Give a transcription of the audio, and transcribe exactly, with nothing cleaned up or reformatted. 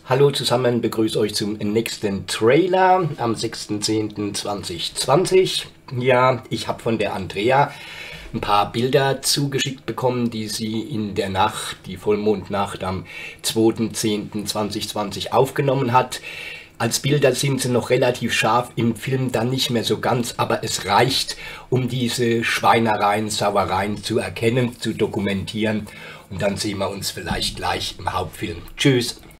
Hallo zusammen, begrüße euch zum nächsten Trailer am sechsten zehnten zweitausendzwanzig. Ja, ich habe von der Andrea ein paar Bilder zugeschickt bekommen, die sie in der Nacht, die Vollmondnacht am zweiten zehnten zweitausendzwanzig aufgenommen hat. Als Bilder sind sie noch relativ scharf, im Film dann nicht mehr so ganz, aber es reicht, um diese Schweinereien, Sauereien zu erkennen, zu dokumentieren. Und dann sehen wir uns vielleicht gleich im Hauptfilm. Tschüss!